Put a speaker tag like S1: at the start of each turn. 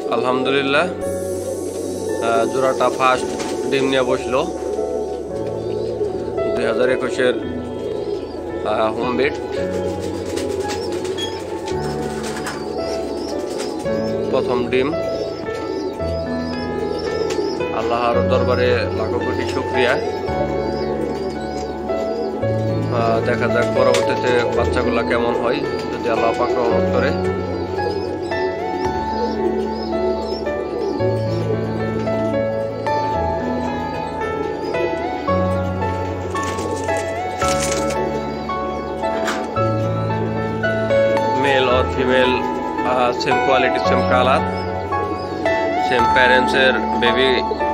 S1: আলহামদুলিল্লাহ জোড়াটা ফার্স্ট ডিম নিয়ে বসলো 2021-এর হোম বিট। প্রথম ডিম। আল্লাহর দরবারে লাখো কোটি শুকরিয়া। দেখা যাক পরবর্তীতে বাচ্চাগুলা কেমন হয়, যদি আল্লাহ পাক রহমত করে। मेल और female same quality same colour same parents baby